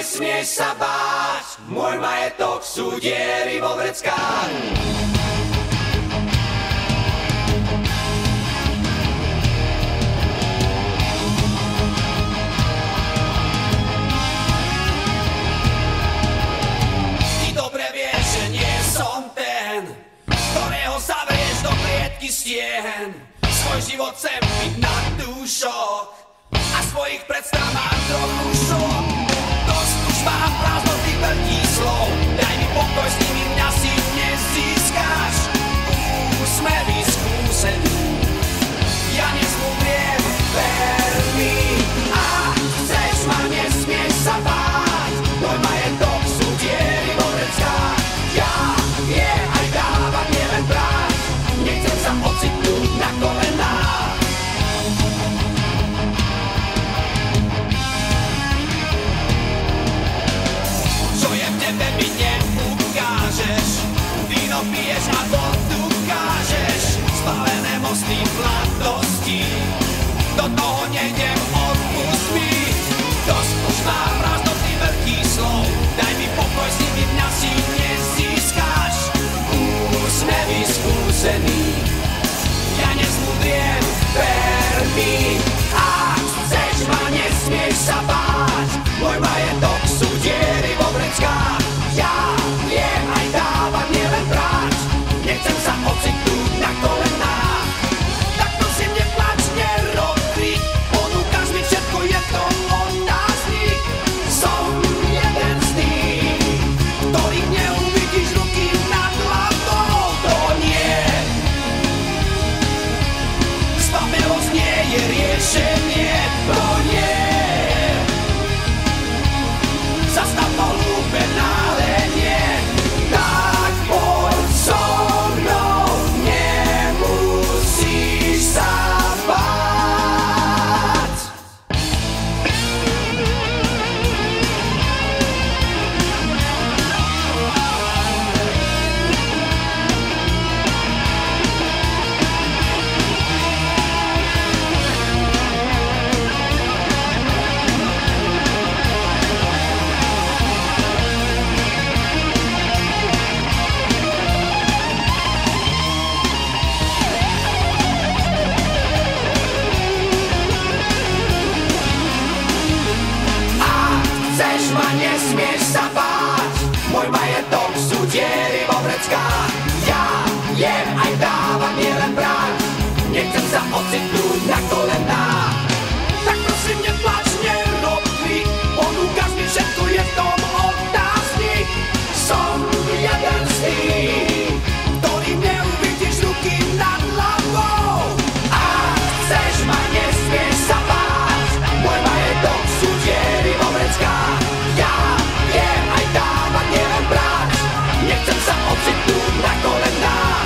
nesmieš sa báť, môj majetok sú diery vo vreckách. Ty dobre vieš, že nie som ten, ktorého zavrieš do klietky stien. Svoj život chcem byť na dúšok a svojich predstav mám trochu šok. Dosť už mám prázdnoty veľký slov, daj mi pokoj, s nimi mňa si nezískáš. Úsmevy skúsený, ja nezmudriem, ver mi. A chceš ma, nesmieš sa báť, môj majetok sú diery vo vreckách. Ja viem aj dávať, nielen brať, nechcem sa ocitnúť na kolenách. Čo je v tebe, mi neukážeš, víno piješ a vodu kážeš. Spálené mosty mladosti, do toho nejdem, odpust mi. Dosť už mám prázdnoty veľkých slov, daj mi pokoj, s nimi mňa si nezískáš. Úsmevy skúsený, ja nezmudriem, ver mi. A chceš ma, nesmieš sa báť, môj majetok sú diery vo vreckách. Ja viem aj dávať, nielen brať, nechcem sa ocitnúť na kolenách. Tak prosím, neplač, nerob krik, ponúkaš mi všetko, je to otáznik. Som jeden z tých, ktorých neuvidíš ruky nad hlavou. To nie, spapelosť nie je riešenie, to nie. Zastav to hlúpe nálenie, tak poď so mnou, nemusíš sa báť. Chceš ma, nesmieš sa báť, môj majetok sú diery vo vreckách. Ja jem aj dávať, nielen brať, nechcem sa ocitnúť na kolenách. Tak prosím, neplač, nerob krik, ponúkaš mi všetko, je v tom otáznik. Som jeden z tých, ktorým neuvidíš ruky nad hlavou. A chceš ma, nesmieš sa báť, môj majetok sú diery vo vreckách. Ja viem aj dávať, nielen brať, nechcem sa ocitnúť na kolenách.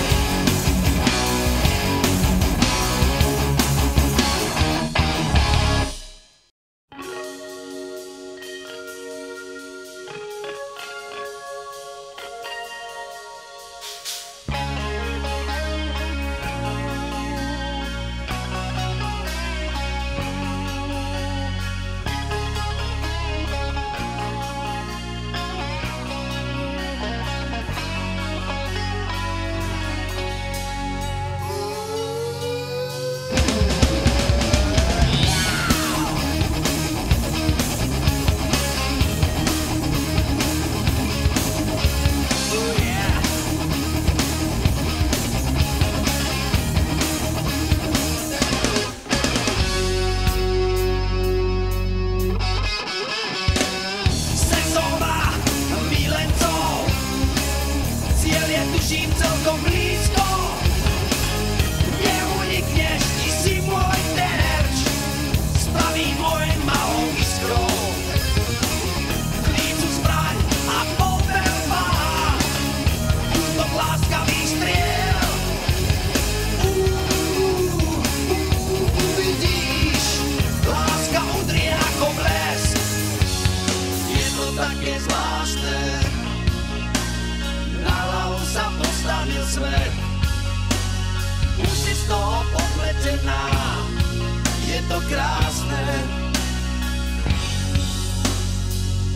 svet. Už si z toho popletená, je to krásne.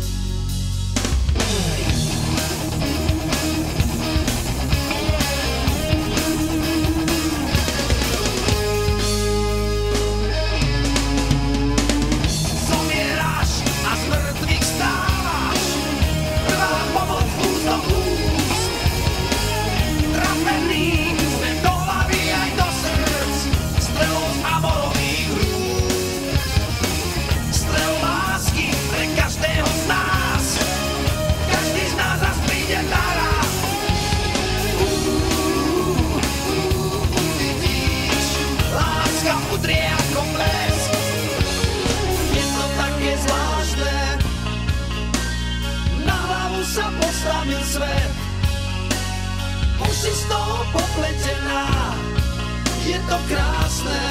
toho popletená, je to krásne.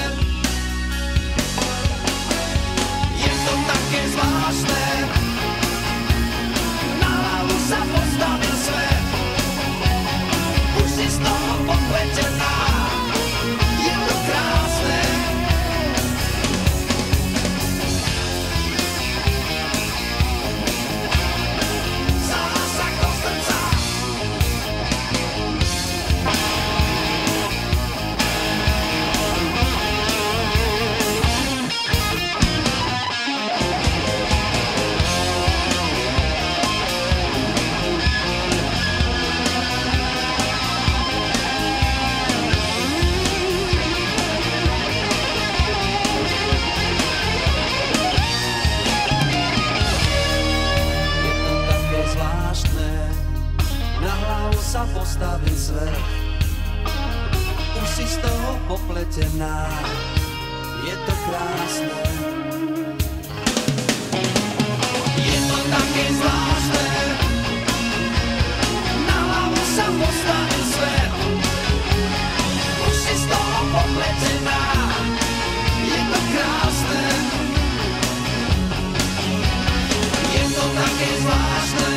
Je to také zvláštne, na hlavu sa postavil svet, už si z toho popletená, je to krásne. Zásah do srdca. Sa postavil svet, už si z toho popletená, je to krásne. Je to také zvláštne, na hlavu sa postavil svet, už si z toho popletená, je to krásne. Je to také zvláštne,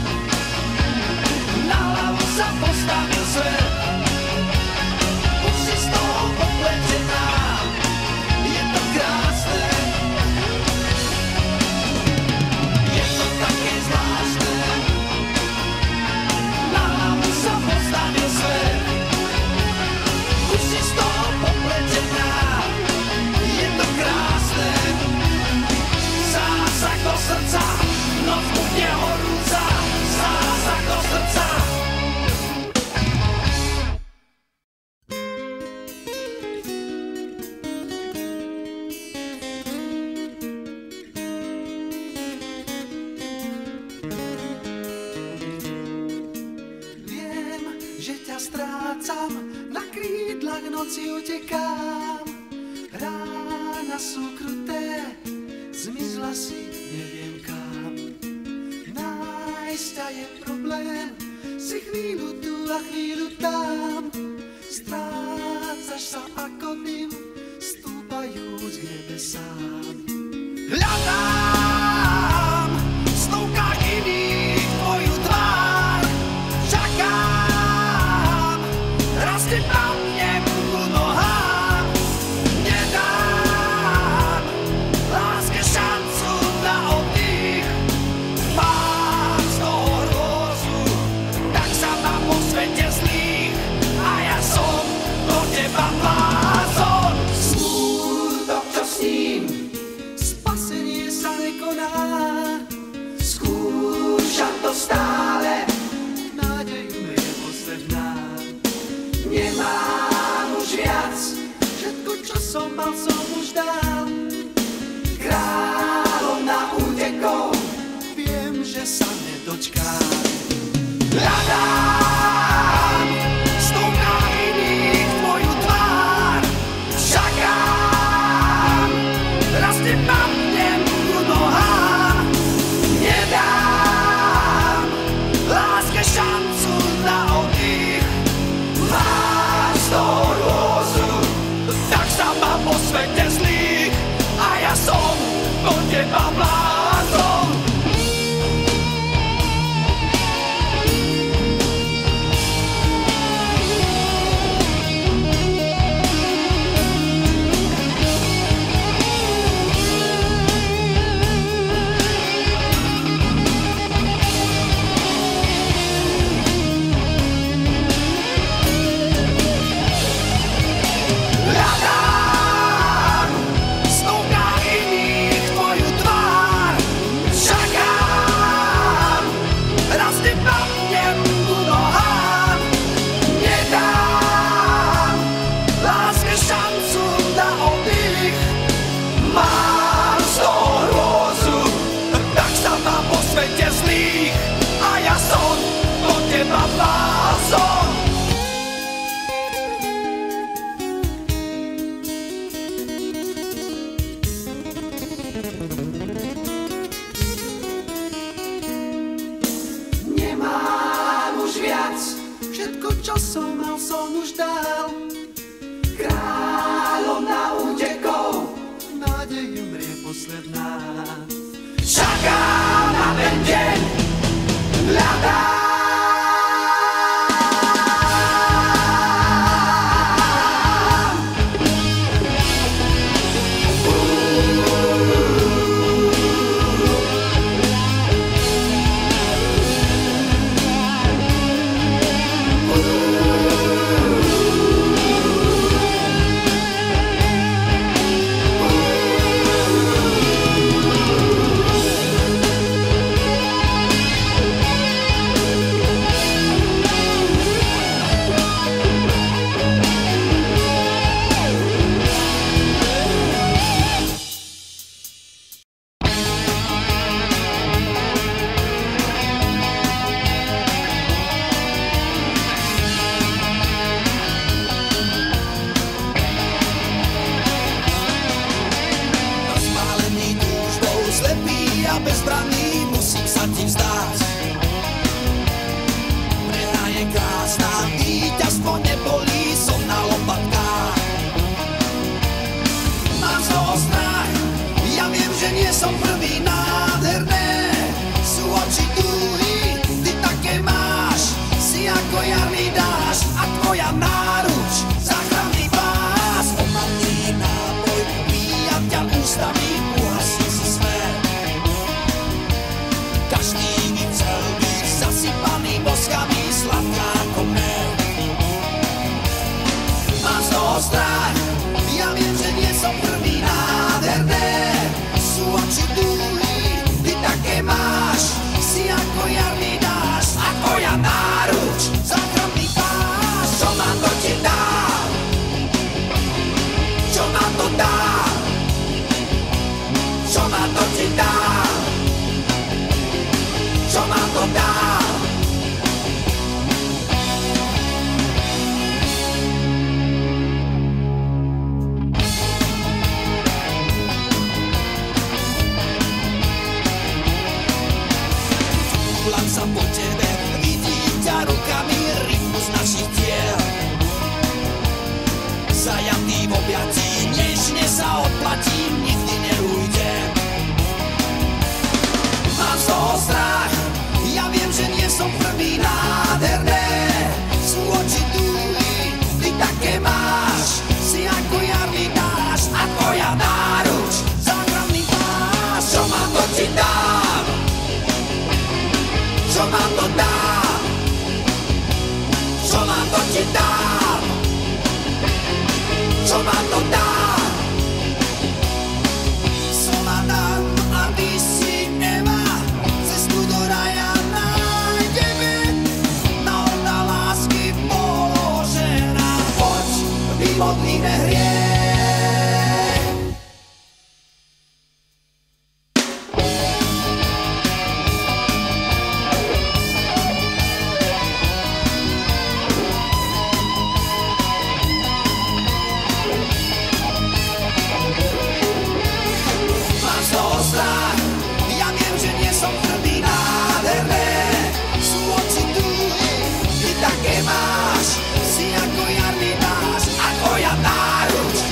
sa postavil svet, už si z toho popletená, je to krásne. Je to také zvláštne, na hlavu sa postavil svet, už si z toho popletená, je to krásne. Zásah do srdca, noc bude horúca, zásah do srdca. Strácam, na krídlach noci utekám, rána sú kruté, zmizla si neviem kam. Nájsť ťa je problém, si chvíľu tu a chvíľu tam, strácaš sa ako dym, stúpajúc k nebesám. Hľadám v stovkách iných tvoju tvár, čakám, raz ti padnem ku nohám, nedám láske šancu na oddych, mám z toho hrôzu, tak sa mám vo svete zlých a ja som do teba blázon. Smútok, čo s ním, spasenie sa nekoná, skúšam to stále, nádej je posledná. Nemám už viac, všetko, čo som mal, som už dal. Kráľovná útekov, viem, že sa nedočkám. Hľadám v stovkách iných tvoju tvár, čakám, raz ti padnem ku nohám, nedám láske šancu na oddych. Máš z toho hrôzu, tak sa mám po svete som už dal. Kráľom na útekov, nádej umrie posledná. Čakám na ten deň, hľadám. Bezbranný, musím sa ti vzdať. Prehra je krásna, víťazstvo nebolí, som na lopatkách. Mám z toho strach, ja viem, že nie som prvý. Nádherné sú oči túhy, ty také máš, si ako jarný dáš a tvoja náruč záchranný pás. Omamný náboj, píjam ťa ústami, uhasí si smer. Každý mi chcel byť zasypaný boskami, sladká ako med. Mám z toho strach, ja viem, že nie som prvý. Nádherné sú oči túhy, ty také máš, si ako jarný dáš a tvoja náruč záchranný pás. Čo mám to ti dám, čo mám to dám, čo mám to ti dám, čo mám to dám. Túlam sa po tebe, vidím ťa rukami, rytmus našich tiel. Zajatý v objatí, nežne sa odplatím, nikdy neujdem. Mám z toho strach, ja viem, že nie som prvý. Nádherné sú oči túhy, ty také máš, si ako jarný dáš a tvoja náruč záchranný pás. Čo mám to ti dám, čo mám to dám, čo mám to ti dám, čo mám to dám. Som Adam a ty si Eva, cestu do raja nájdeme, na oltár lásky položená. Poď, vymodlíme hriech. Mám z toho strach, ja viem, že nie som prvý. Nádherné sú oči túhy, ty také máš, si ako jarný dáš a tvoja náruč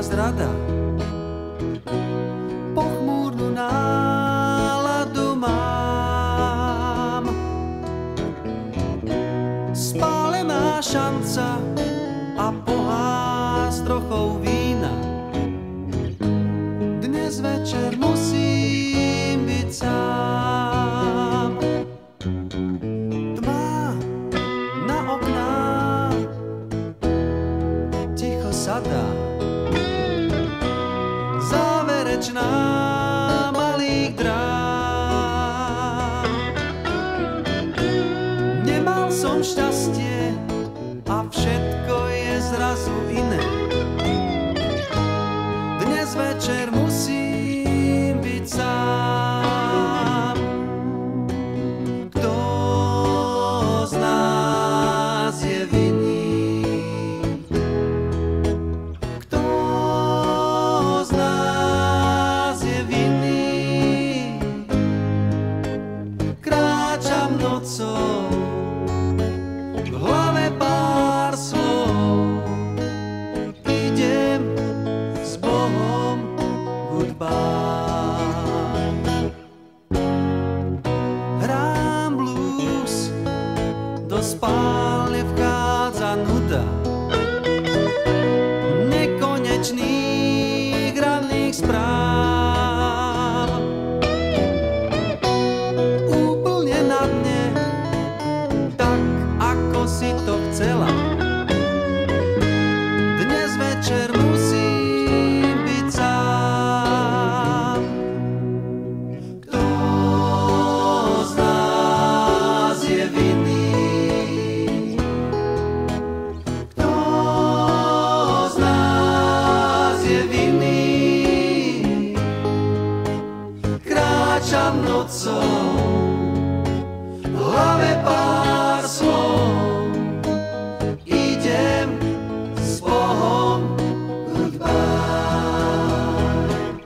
zrada, pochmúrnu náladu mám. Spálená šanca a pohár s trochou vína. Dnes večer musím byť sám. Tma na okná ticho sadá, záverečná malých drám. Nemal som šťastie a všetko je zrazu iné. Dnes večer musím byť sám. Kto z nás je vinný? Kto z nás je vinný? Kráčam nocou, v hlave pár slov. Idem s Bohom, goodbye. Hrám blues, do spálne vchádza nuda nekonečných ranných správ. Úplne na dne, tak ako si to chcela. Dnes večer musím byť sám. Kto z nás je vinný? Kto z nás je vinný? Kráčam nocou, v hlave pár slov. Idem s Bohom, goodbye.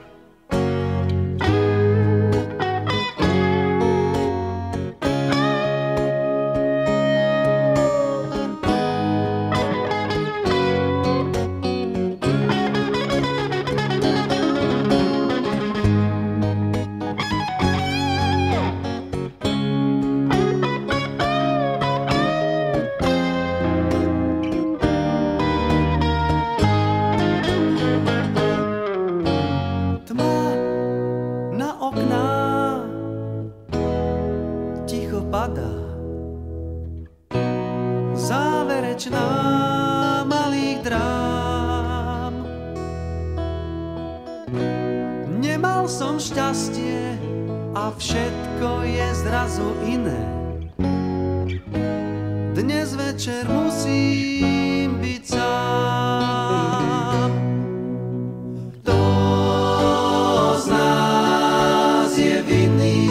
Tma na okná ticho padá, záverečná malých drám. Nemal som šťastie a všetko je zrazu iné. Dnes večer musím byť sám. Kto z nás je vinný?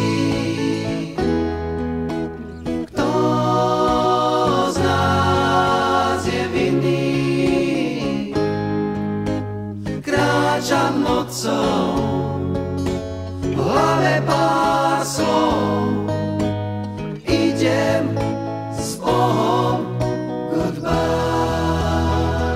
Kto z nás je vinný? Kráčam nocou, v hlave pár slov. Idem s Bohom, goodbye.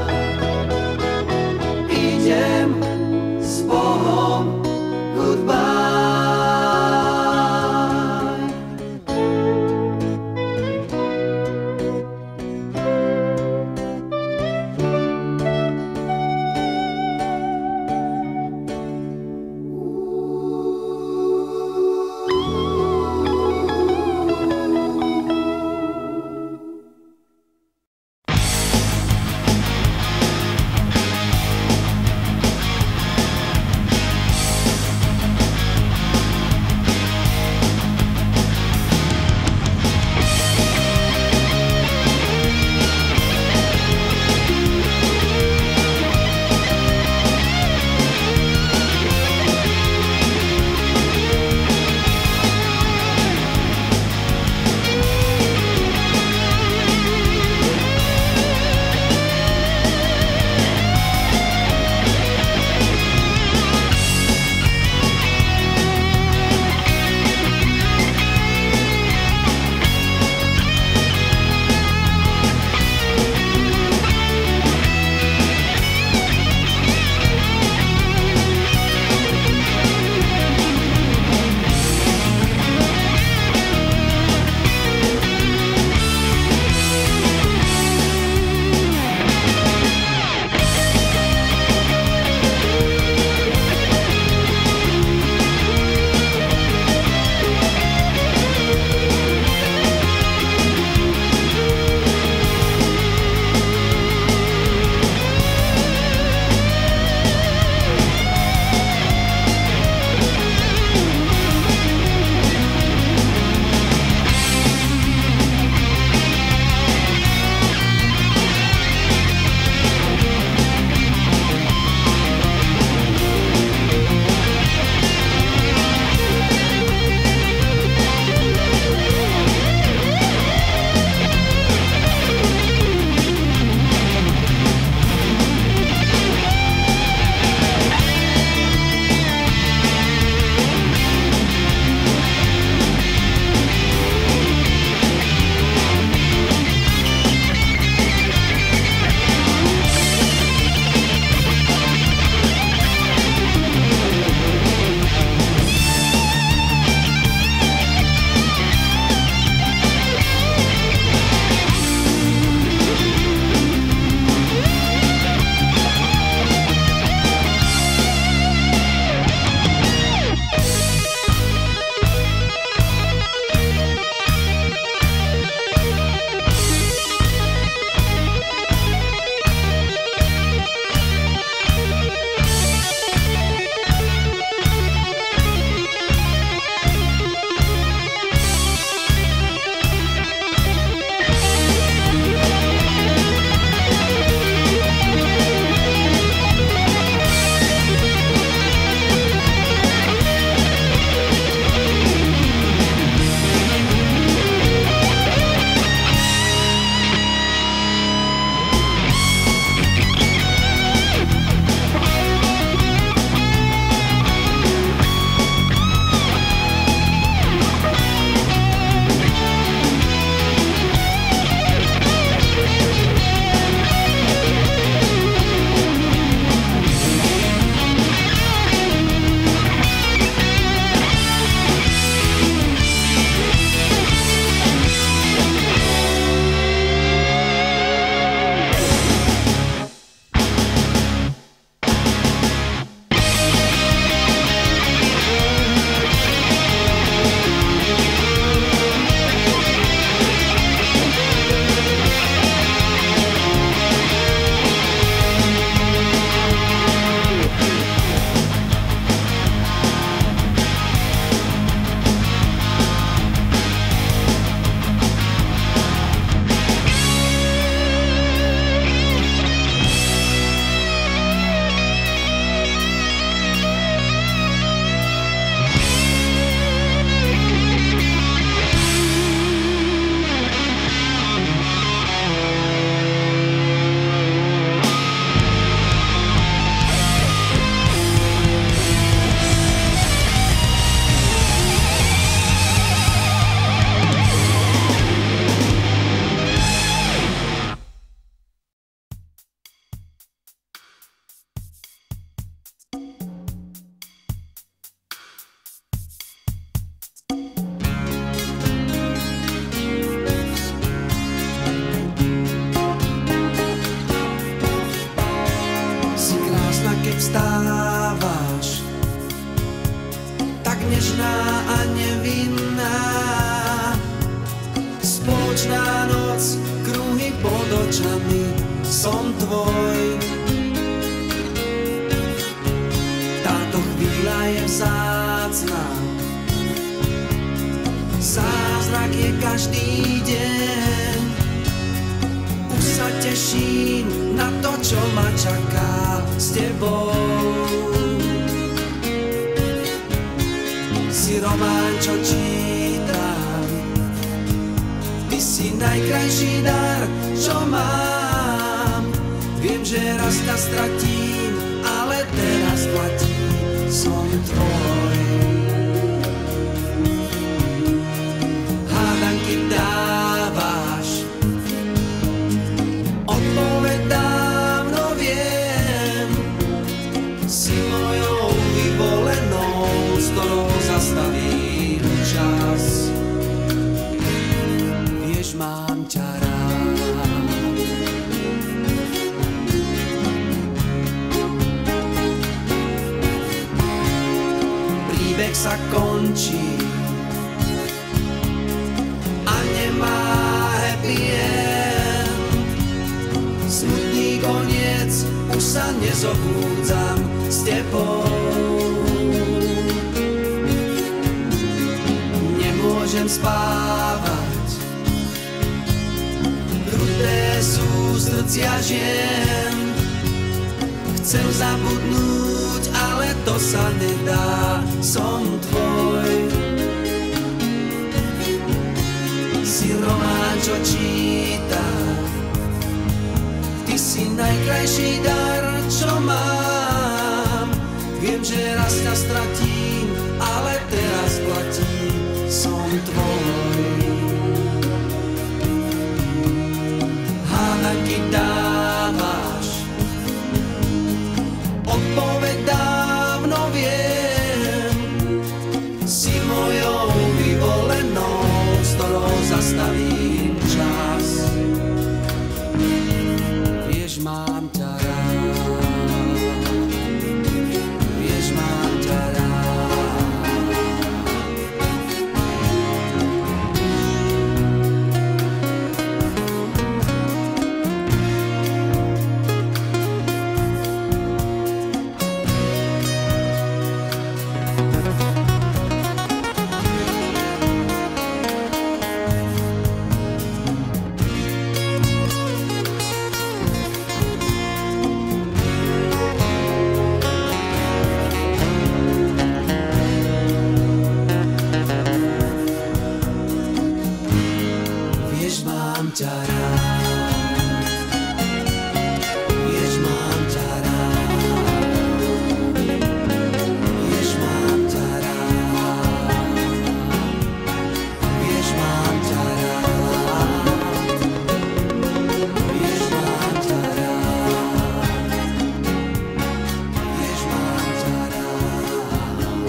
Večná noc, kruhy pod očami, som tvoj. Táto chvíľa je vzácna, zázrak je každý deň. Už sa teším na to, čo ma čaká s tebou. Si román, čo čítam, ty si najkrajší dar, čo mám. Viem, že raz ťa stratím, ale teraz platí, som tvoj. Hádanky dávaš, odpoveď dávno viem. Si mojou vyvolenou, s ktorou zastavím čas. Vieš, mám ťa rád. Príbeh sa končí a nemá happy end. Smutný koniec, už sa nezobúdzam s tebou. Nemôžem spávať, kruté sú srdcia žien. Chcem zabudnúť, ale to sa nedá, som tvoj. Si román, čo číta, ty si najkrajší dar, čo mám. Viem, že raz ťa stratím, ale teraz platí, som tvoj. Hádanky dávaš, odpoveď dávno viem. Si mojou vyvolenou, s ktorou zastavím čas. Vieš, mám ťa rád. Vieš, mám ťa rád. Vieš, mám ťa rád. Vieš, mám ťa rád. Vieš, mám ťa rád. Vieš, mám ťa rád. Vieš, mám ťa rád. Vieš, mám ťa rád.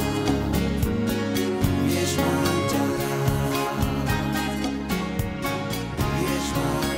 Vieš, mám ťa rád. Vieš, mám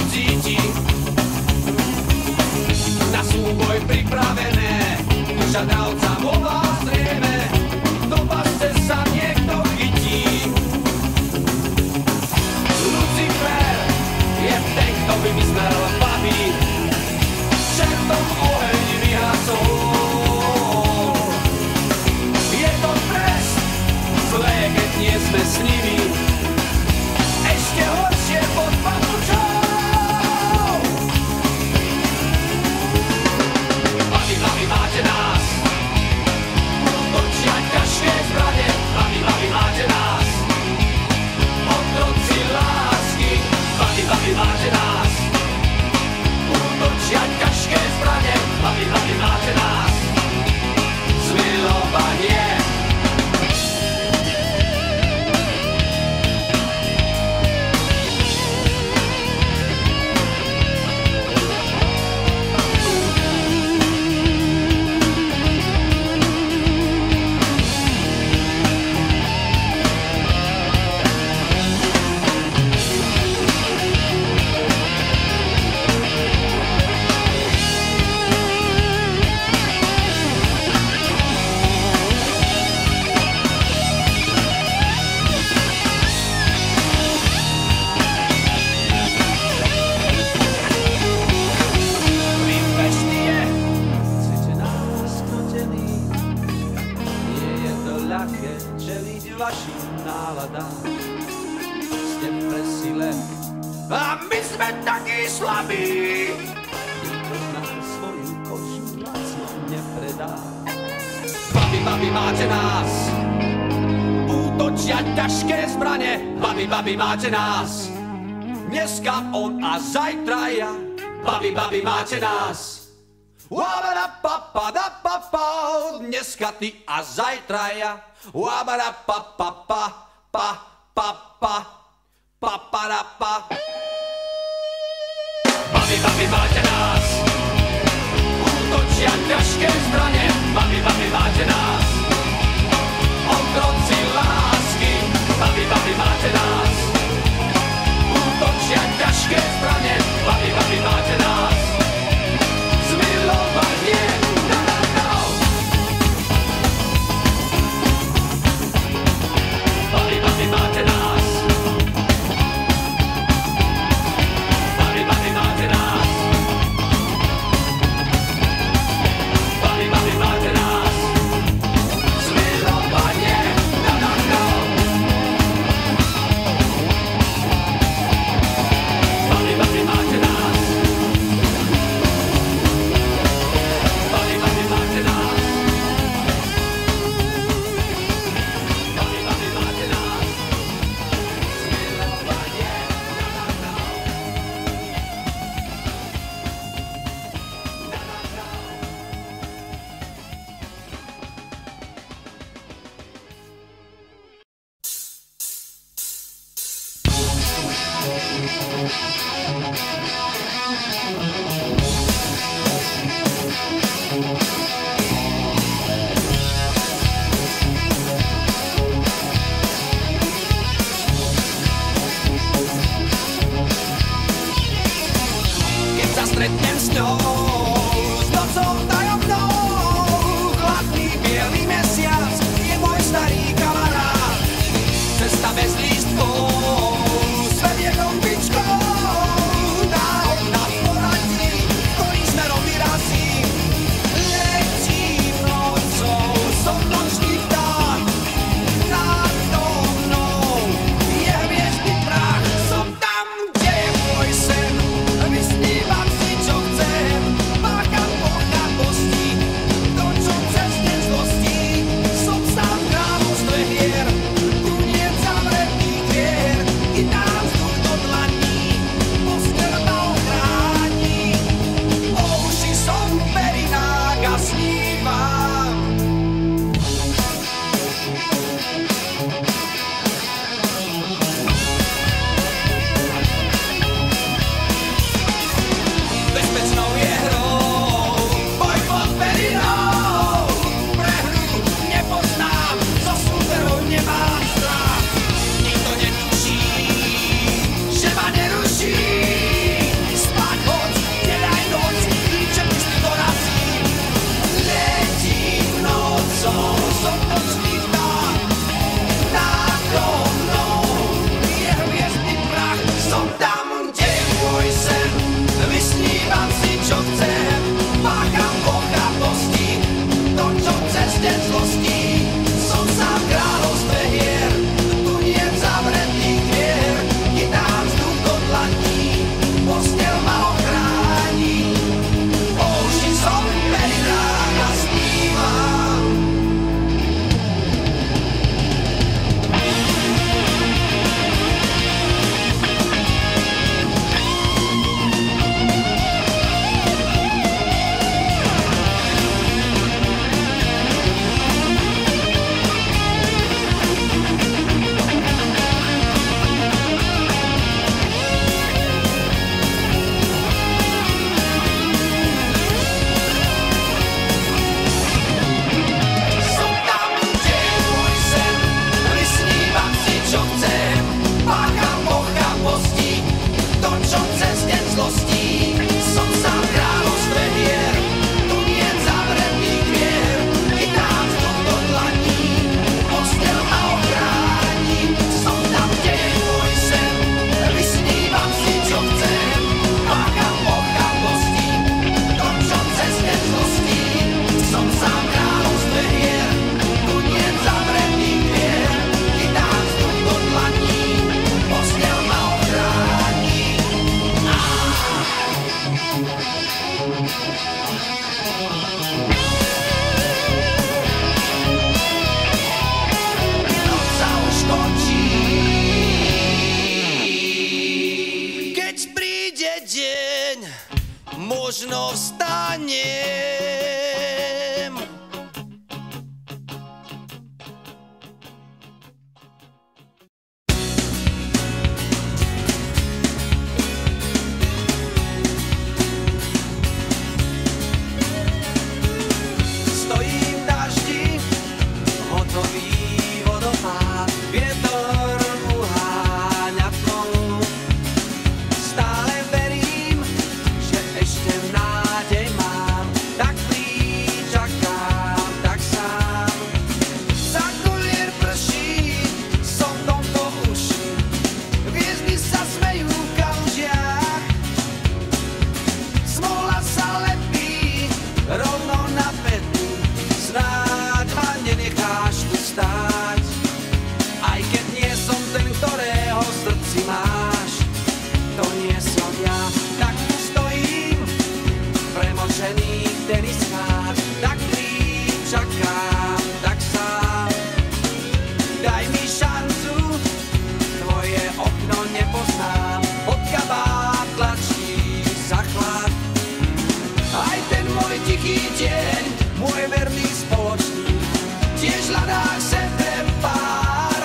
cíti. Na súboj pripravené, duša dravca vo vás drieme, do pasce sa niekto chytí. Lucifer je ten, kto vymyslel babi, čertom oheň vyhasol. Je to trest, zlé, keď nie sme s nimi, ešte horšie pod papučou. Babi, babi, máte nás, točia ťažké zbrane. Babi, babi, máte nás, otroci lásky. Babi, babi, máte nás, točia ťažké zbrane. Babi, babi, máte nás, zmilovanie. A my sme takí slabí, nikto z nás svoju kožu lacno nepredá. Babi, babi, máte nás, útočia ťažké zbrane. Babi, babi, máte nás, dneska on a zajtra ja. Babi, babi, máte nás, wabada-pa-pa-da-pa-pa, dneska ty a zajtra ja. Wabada-pa-pa-pa-pa-pa-pa-pa-pa-da-pa. Babi, babi, máte nás, útočia ťažké zbrane. Babi, babi, máte nás, otroci lásky. Babi, babi, máte nás, útočia ťažké zbrane. Babi, babi, máte nás, zmilovanie. Babi, babi, máte nás, babi, babi, máte nás, babi, babi, máte nás, zmilovanie. Babi, babi, máte nás, babi, babi, máte nás, babi, babi, máte nás, zmilovanie. Keď sa stretnem s ňou, s nocou tajomnou, chladný bielý mesiac je môj starý kamarát. Cesta bez lístkov, svet je kombičkou, možno vstanem. Stojím v daždi, hotový vodopád, vietor uháňa tmou. Stále verím, že ešte nádej mám, tak blíž čakám, tak sám. Za kolier prší, som v tomto uši, hviezdy sa smejú v kalužiach. Smola sa lepí rovno na petu, snáď ma nenecháš tu stáť. Aj keď nie som ten, ktorého v srdci máš, to nie som ja, tak tu stojím, premočený v teniskách, tak blíž čakám, tak sám. Daj mi šancu, tvoje okno nepoznám, od kabát tlačí sa chlad. Aj ten môj tichý deň, môj verný spoločník, tiež hľadá k sebe pár.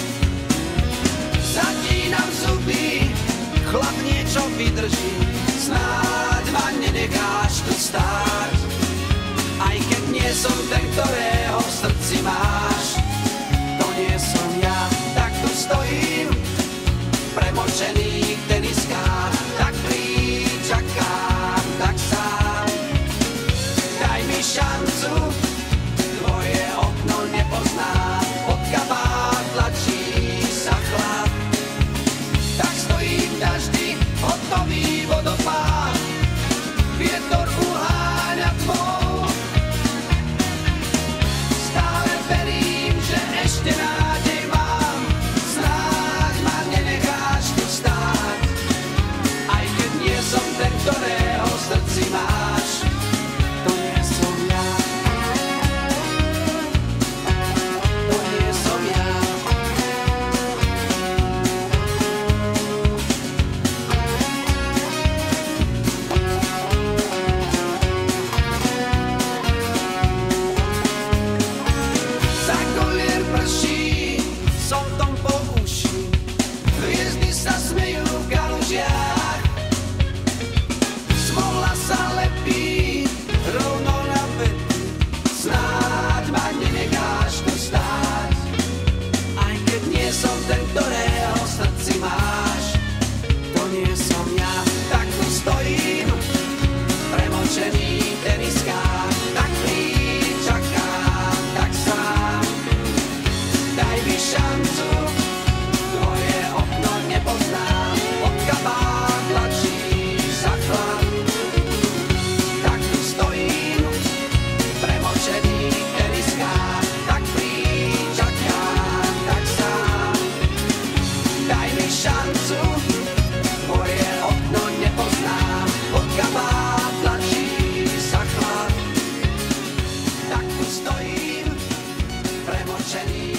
Zatínam zuby, chlap niečo vydrží, snáď ma nenecháš tu stáť. Aj keď nie som ten, ktorého v srdci máš, to nie som ja, tak tu stojím, premočený v teniskách, tak blíž čakám, tak sám. Daj mi šancu, tvoje okno nepoznám, od kabát tlačí sa chlad. Tak stojím v daždi, hotový vodopád, vietor uháňa tmou. Stále verím, že ešte nádej mám, snáď ma nenecháš tu stáť. Aj keď nie som ten, ktorého v srdci máš, to nie som ja. To nie som ja. Za kolier prší, som v tom po uši, hviezdy sa smejú v kalužiach. Smola sa lepí rovno na petu, snáď ma nenecháš tu stáť. Aj keď nie som ten, ktorého v srdci máš, to nie som ja, tak tu stojím, premočený v teniskách, tak blíž čakám, tak sám. Daj mi šancu, tvoje okno nepoznám, od kabát tlačí sa chlad. Tak tu stojím, premočený v teniskách, tak blíž čakám, tak sám. Daj mi šancu, tvoje okno nepoznám, od kabát tlačí sa chlad. Tak tu stojím, premočený